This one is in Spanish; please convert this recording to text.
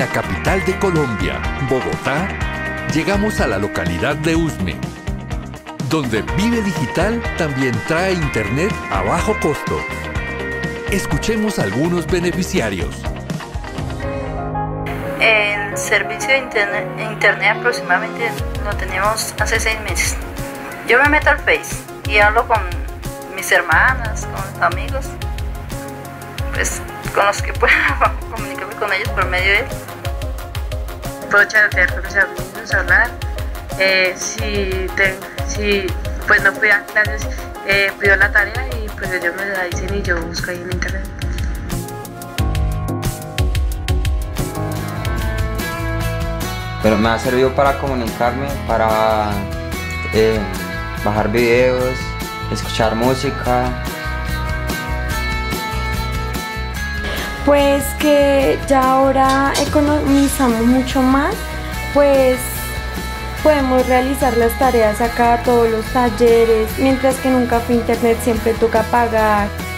la capital de Colombia, Bogotá, llegamos a la localidad de Usme, donde Vive Digital también trae internet a bajo costo. Escuchemos algunos beneficiarios. El servicio de internet aproximadamente lo tenemos hace 6 meses. Yo me meto al Face y hablo con mis hermanas, con mis amigos, pues con los que puedo comunicarme con ellos por medio de él. Puedo chatear con mis amigos, hablar. Si pues no fui a clases, pido la tarea y pues ellos me la dicen y yo busco ahí en internet. Pero me ha servido para comunicarme, para bajar videos, escuchar música. Pues que ya ahora economizamos mucho más, pues podemos realizar las tareas acá, todos los talleres, mientras que en un café internet siempre toca pagar.